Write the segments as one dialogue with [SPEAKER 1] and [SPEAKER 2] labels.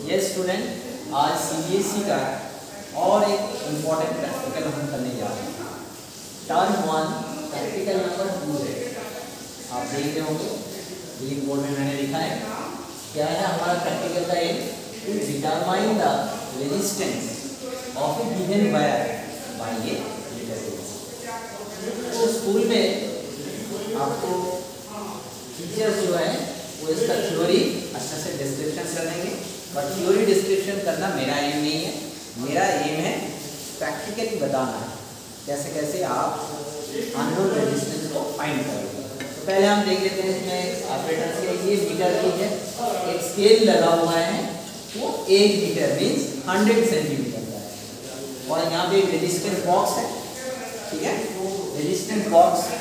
[SPEAKER 1] ये स्टूडेंट, आज सीबीएसई का और एक इम्पॉर्टेंट प्रैक्टिकल हम करने जा रहे हैं। टर्म 1 प्रैक्टिकल नंबर 2 है। आप देख रहे होंगे ग्रीन बोर्ड में मैंने लिखा है। क्या है हमारा प्रैक्टिकल का aim? To determine the resistance of a given wire by a meter. तो स्कूल में आपको टीचर्स जो है वो इसका थ्योरी अच्छा से डिस्क्रिप्शन कर देंगे, बट थ्योरी डिस्क्रिप्शन करना मेरा एम नहीं है। मेरा एम है प्रैक्टिकली बताना कैसे कैसे आप अननोन रेजिस्टेंस को फाइंड करोगे। तो पहले हम देख लेते हैं इसमें ऑपरेटर से। ये मीटर की है, एक स्केल लगा हुआ है, वो 1 मीटर मीन्स 100 सेंटीमीटर का है, और यहाँ पे एक रेजिस्टेंस बॉक्स है। ठीक है, रेजिस्टेंस बॉक्स।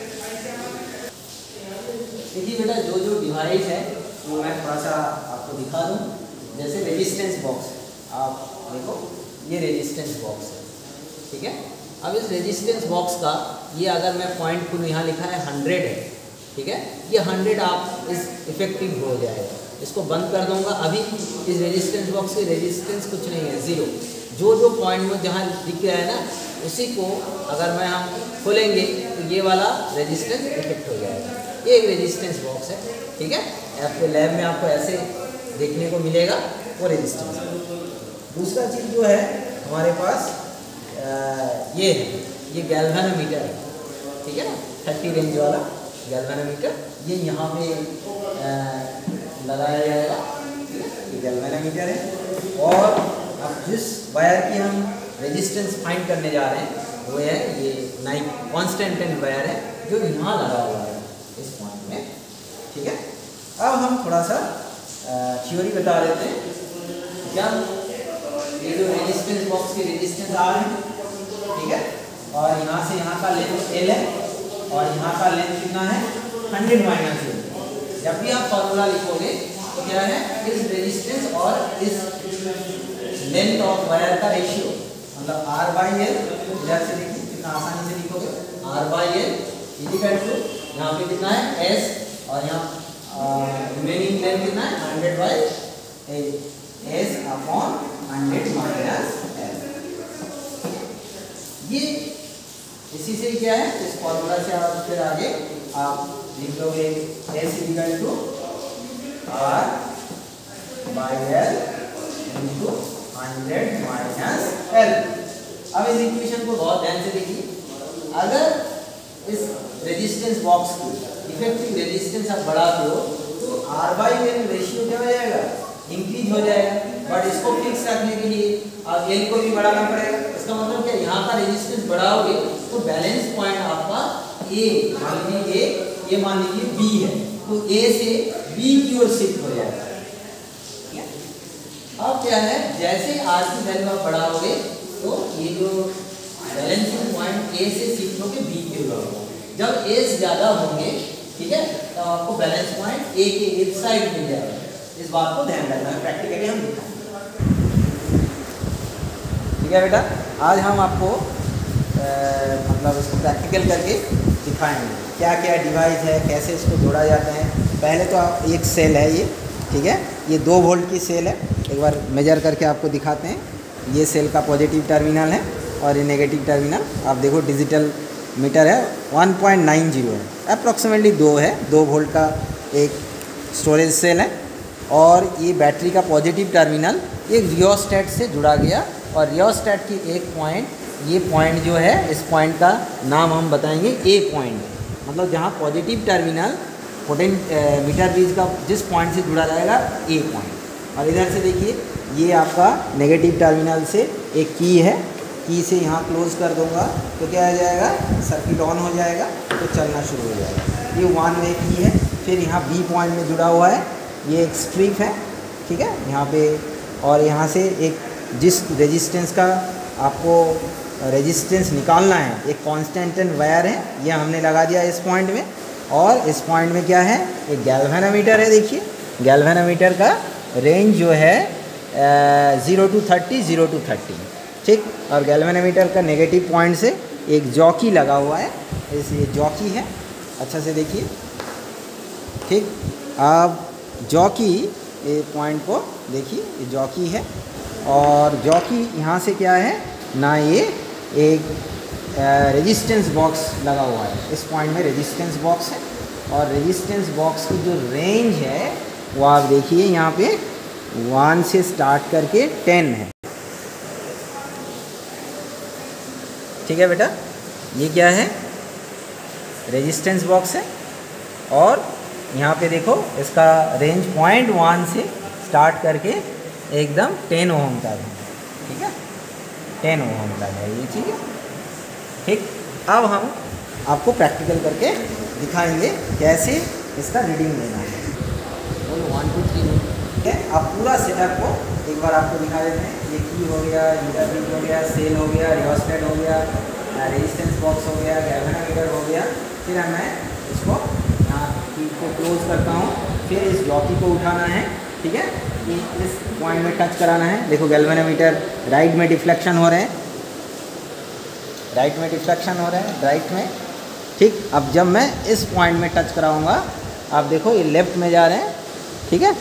[SPEAKER 1] देखिए बेटा, जो जो डिवाइस है वो मैं थोड़ा सा आपको दिखा दूँ। जैसे रेजिस्टेंस बॉक्स है, आप देखो ये रेजिस्टेंस बॉक्स है। ठीक है, अब इस रेजिस्टेंस बॉक्स का ये अगर मैं पॉइंट को यहाँ लिखा है 100 है। ठीक है, ये 100 आप इस इफेक्टिव हो जाएगा। इसको बंद कर दूंगा। अभी इस रेजिस्टेंस बॉक्स की रेजिस्टेंस कुछ नहीं है, 0। जो जो पॉइंट में जहाँ दिख रहा है ना, उसी को अगर मैं हम खोलेंगे तो ये वाला रेजिस्टेंस इफेक्ट हो जाएगा। ये एक रेजिस्टेंस बॉक्स है। ठीक है, आपके लैब में आपको ऐसे देखने को मिलेगा वो रेजिस्टेंस। दूसरा चीज़ जो है हमारे पास ये है, ये गैल्वेनोमीटर है। ठीक है ना, 30 रेंज वाला गैल्वेनोमीटर, ये यहाँ पे लगाया जाएगा। ये गैल्वेनोमीटर है। और अब जिस वायर की हम रेजिस्टेंस फाइंड करने जा रहे हैं वो है ये कांस्टेंट वायर है, जो यहाँ लगा हुआ है इस पॉइंट में। ठीक है, अब हम थोड़ा सा थ्योरी बता देते हैं। जब ये जो रेजिस्टेंस बॉक्स की रेजिस्टेंस आर है, ठीक है, और यहाँ से यहाँ का लेंथ एल है, और यहाँ का लेंथ कितना है 100 माइनस एल। जब भी आप फॉर्मूला लिखोगे तो क्या है, इस रेजिस्टेंस और इस लेंथ ऑफ वायर का रेशियो, मतलब आर बाई एल। इधर से देखिए कितना आसानी से लिखोगे, R by L equal to यहाँ पे कितना है एस, और यहाँ रिमेनिंग लेंथ कितना है 100 by S upon 100 minus L. ये इसी से क्या है, इस फॉर्मूला से आप फिर आगे आप लिख लोगे S equal to R by L into 100 minus L. अब इस इक्वेशन को बहुत ध्यान से देखिए। अगर इस रेजिस्टेंस बॉक्स की इफेक्टिव रेजिस्टेंस आप बढ़ाते हो तो आर बाई एल रेशियो क्या हो जाएगा, इंक्रीज हो जाएगा। बट इसको फिक्स रखने के लिए आप एल को भी बढ़ाना पड़ेगा। इसका मतलब क्या, यहाँ का रेजिस्टेंस बढ़ाओगे तो बैलेंस पॉइंट आपका ए, मान लीजिए ये मान लीजिए बी है, तो ए से बी की ओर शिफ्ट हो जाएगा। अब क्या है, जैसे आर की वैल्यू आप बढ़ाओगे तो ये जो बैलेंसिंग पॉइंट ए से शिफ्ट होकर बी की ओर होगा। जब ए से ज़्यादा होंगे, ठीक है, तो आपको बैलेंस पॉइंट ए के इस साइड मिल जाएगा। इस बात को ध्यान रखना है, प्रैक्टिकली हम दिखाएंगे। ठीक है बेटा, आज हम आपको मतलब इसको प्रैक्टिकल करके दिखाएंगे क्या क्या डिवाइस है, कैसे इसको जोड़ा जाता है। पहले तो आप एक सेल है ये, ठीक है, ये 2 वोल्ट की सेल है। एक बार मेजर करके आपको दिखाते हैं। ये सेल का पॉजिटिव टर्मिनल है और ये नेगेटिव टर्मिनल। आप देखो डिजिटल मीटर है, 1.90 है, अप्रॉक्सीमेटली 2 है। 2 वोल्ट का एक स्टोरेज सेल है। और ये बैटरी का पॉजिटिव टर्मिनल एक रियोस्टेट से जुड़ा गया, और रियोस्टेट की एक पॉइंट, ये पॉइंट जो है, इस पॉइंट का नाम हम बताएंगे ए पॉइंट। मतलब जहाँ पॉजिटिव टर्मिनल मीटर ब्रिज का जिस पॉइंट से जुड़ा रहेगा, ए पॉइंट। और इधर से देखिए, ये आपका नेगेटिव टर्मिनल से एक की है, की से यहाँ क्लोज कर दूंगा तो क्या हो जाएगा, सर्किट ऑन हो जाएगा, तो चलना शुरू हो जाएगा। ये 1 वे की है। फिर यहाँ बी पॉइंट में जुड़ा हुआ है, ये एक स्ट्रिप है। ठीक है, यहाँ पे, और यहाँ से एक जिस रेजिस्टेंस का आपको रेजिस्टेंस निकालना है, एक कांस्टेंट वायर है, ये हमने लगा दिया इस पॉइंट में। और इस पॉइंट में क्या है, एक गैल्वेनोमीटर है। देखिए गैल्वेनोमीटर का रेंज जो है 0 to 30। ठीक, और गैल्वेनोमीटर का नेगेटिव पॉइंट से एक जॉकी लगा हुआ है, ये जॉकी है। अच्छा से देखिए। ठीक, अब जॉकी ये पॉइंट को देखिए, ये जॉकी है और जॉकी यहाँ से क्या है ना, ये एक रेजिस्टेंस बॉक्स लगा हुआ है। इस पॉइंट में रेजिस्टेंस बॉक्स है और रेजिस्टेंस बॉक्स की जो रेंज है वो आप देखिए यहाँ पे 1 से स्टार्ट करके 10 है। ठीक है बेटा, ये क्या है, रेजिस्टेंस बॉक्स है और यहाँ पे देखो इसका रेंज 0.1 से स्टार्ट करके एकदम 10 ओम तक है। ठीक है, 10 ओम तक है ये चीज़। ठीक, अब हम आपको प्रैक्टिकल करके दिखाएंगे कैसे इसका रीडिंग लेना है। बोलो 1 2 3। ठीक है, अब पूरा सेटअप को एक बार आपको दिखा देते हैं। ये की हो गया, मीटर बीट हो गया, सेल हो गया, रियोस्टेट हो गया, रेजिस्टेंस बॉक्स हो गया, गैल्वेनोमीटर हो गया। फिर मैं इसको यहाँ की को क्लोज करता हूँ। फिर इस जॉकी को उठाना है। ठीक है, इस पॉइंट में टच कराना है। देखो गैल्वेनोमीटर राइट में डिफ्लेक्शन हो रहे हैं, राइट में डिफ्लेक्शन हो रहे हैं, राइट में। ठीक, अब जब मैं इस पॉइंट में टच कराऊंगा, आप देखो ये लेफ्ट में जा रहे हैं। ठीक है,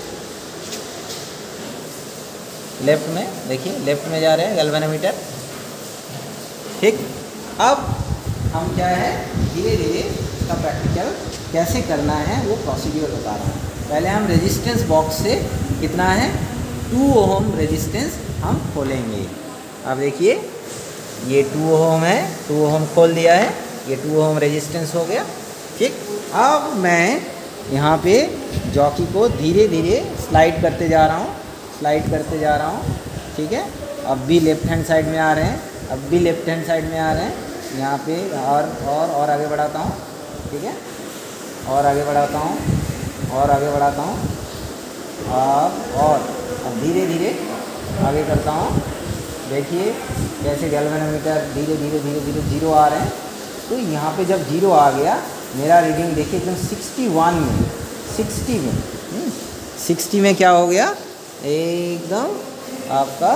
[SPEAKER 1] लेफ्ट में देखिए, लेफ्ट में जा रहे हैं गैल्वेनोमीटर। ठीक, अब हम क्या है धीरे धीरे इसका प्रैक्टिकल कैसे करना है वो प्रोसीड्यूर बता रहा हूँ। पहले हम रेजिस्टेंस बॉक्स से कितना है 2 ओम रेजिस्टेंस हम खोलेंगे। अब देखिए ये 2 ओम है, 2 ओम खोल दिया है, ये 2 ओम रेजिस्टेंस हो गया। ठीक, अब मैं यहाँ पे जॉकी को धीरे धीरे स्लाइड करते जा रहा हूँ, स्लाइड करते जा रहा हूँ। ठीक है, अब भी लेफ्ट हैंड साइड में आ रहे हैं, अब भी लेफ्ट हैंड साइड में आ रहे हैं। यहाँ पे और आगे बढ़ाता हूँ। ठीक है, और आगे बढ़ाता हूँ, और आगे बढ़ाता हूँ। अब धीरे धीरे आगे करता हूँ। देखिए कैसे गैल्वेनोमीटर धीरे धीरे धीरे धीरे 0 आ रहे हैं। तो यहाँ पे जब 0 आ गया, मेरा रीडिंग देखिए एकदम 61 में, 60 में क्या हो गया, एकदम आपका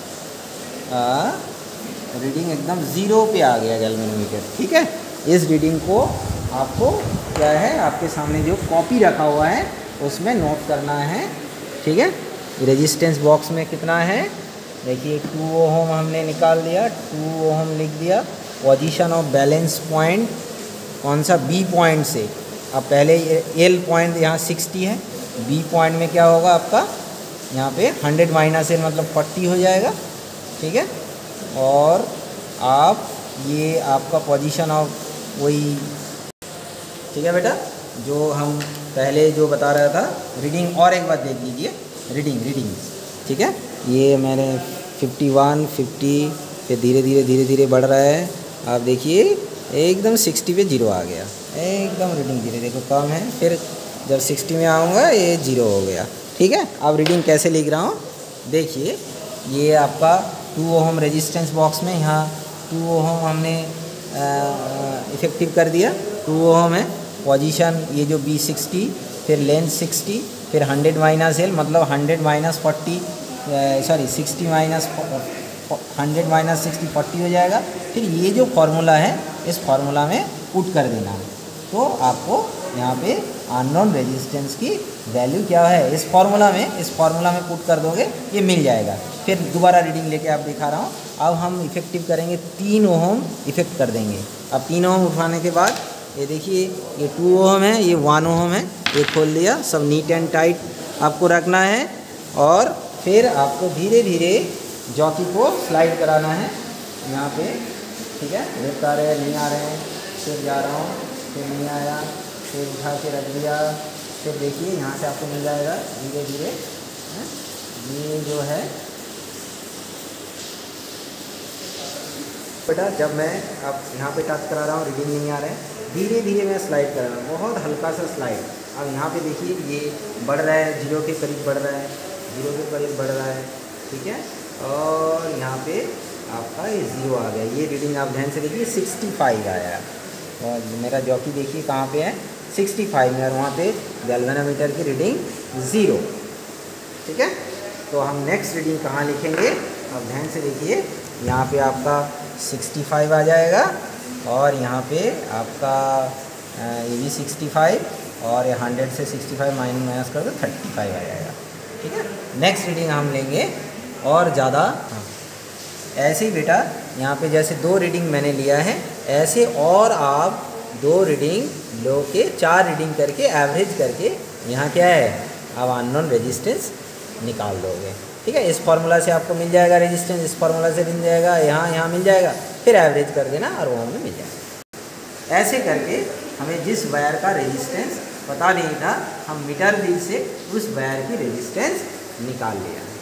[SPEAKER 1] रीडिंग एकदम 0 पे आ गया गैल्वेनोमीटर। ठीक है, इस रीडिंग को आपको क्या है, आपके सामने जो कॉपी रखा हुआ है उसमें नोट करना है। ठीक है, रेजिस्टेंस बॉक्स में कितना है देखिए 2 ओम हमने निकाल दिया, 2 ओम लिख दिया। पोजीशन ऑफ बैलेंस पॉइंट कौन सा, बी पॉइंट से। अब पहले एल पॉइंट यहाँ 60 है, बी पॉइंट में क्या होगा आपका यहाँ पे 100 माइनस एल मतलब 40 हो जाएगा। ठीक है, और आप ये आपका पोजीशन ऑफ वही, ठीक है बेटा, जो हम पहले जो बता रहा था रीडिंग, और एक बार देख लीजिए रीडिंग। ठीक है, ये मैंने 51 50 फिर धीरे धीरे बढ़ रहा है। आप देखिए एकदम 60 पे 0 आ गया, एकदम रीडिंग धीरे देखो कम है, फिर जब 60 में आऊँगा ये 0 हो गया। ठीक है, अब रीडिंग कैसे लिख रहा हूँ देखिए, ये आपका 2 ओम रेजिस्टेंस बॉक्स में यहाँ 2 ओम हमने इफेक्टिव कर दिया, 2 ओम है। पोजीशन ये जो बी 60, फिर लेंथ 60, फिर 100 माइनस एल मतलब 100 माइनस 40 सॉरी 60 माइनस 100 माइनस 60 40 हो जाएगा। फिर ये जो फार्मूला है इस फार्मूला में पुट कर देना है, तो आपको यहाँ पे अननोन रेजिस्टेंस की वैल्यू क्या है इस फार्मूला में पुट कर दोगे, ये मिल जाएगा। फिर दोबारा रीडिंग लेके आप दिखा रहा हूँ। अब हम इफेक्टिव करेंगे 3 ओम इफेक्ट कर देंगे। अब 3 ओम उठाने के बाद ये देखिए ये 2 ओम है, ये 1 ओम है, ये खोल दिया। सब नीट एंड टाइट आपको रखना है और फिर आपको धीरे धीरे जॉकी को स्लाइड कराना है यहाँ पे। ठीक है, लेफ्ट आ रहे हैं, नहीं आ रहे हैं, फिर जा रहा हूँ, फिर नहीं आया, फिर उठा के रख दिया। फिर देखिए यहाँ से आपको मिल जाएगा धीरे धीरे। ये जो है बेटा, जब मैं अब यहाँ पे टच करा रहा हूँ रीडिंग नहीं आ रहे हैं, धीरे धीरे मैं स्लाइड कर रहा हूँ, बहुत हल्का सा स्लाइड। अब यहाँ पे देखिए ये बढ़ रहा है, 0 के करीब बढ़ रहा है, 0 के करीब बढ़ रहा है। ठीक है, और यहाँ पे आपका ये 0 आ गया। ये रीडिंग आप ध्यान से देखिए 65 आया और मेरा जॉकी देखिए कहाँ पे है 65 में, और वहाँ पे गैल्वेनोमीटर की रीडिंग 0। ठीक है, तो हम नेक्स्ट रीडिंग कहाँ लिखेंगे, अब ध्यान से देखिए। यहाँ पे आपका 65 आ जाएगा और यहाँ पे आपका ये भी 65 और 100 से 65 माइनस कर दो 35 आ जाएगा। ठीक है। नेक्स्ट रीडिंग हम लेंगे और ज़्यादा। हाँ, ऐसे ही बेटा यहाँ पे जैसे 2 रीडिंग मैंने लिया है, ऐसे और आप 2 रीडिंग लो के 4 रीडिंग करके एवरेज करके यहाँ क्या है, अब अननोन रेजिस्टेंस निकाल दोगे। ठीक है, इस फार्मूला से आपको मिल जाएगा रेजिस्टेंस, इस फार्मूला से मिल जाएगा, यहाँ मिल जाएगा, फिर एवरेज कर देना और ओम में मिल जाएगा। ऐसे करके हमें जिस वायर का रेजिस्टेंस पता नहीं था, हम मीटर रीड से उस वायर की रेजिस्टेंस निकाल लिया।